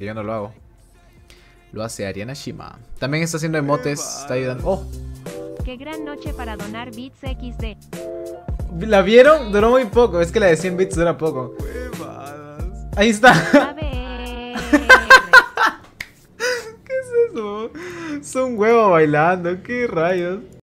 porque yo no lo hago. Lo hace Ariana Shima. También está haciendo emotes, está ayudando. ¡Oh! Qué gran noche para donar bits XD. ¿La vieron? Duró muy poco, es que la de 100 bits dura poco. Ahí está. A ver. ¿Qué es eso? Es un huevo bailando, qué rayos.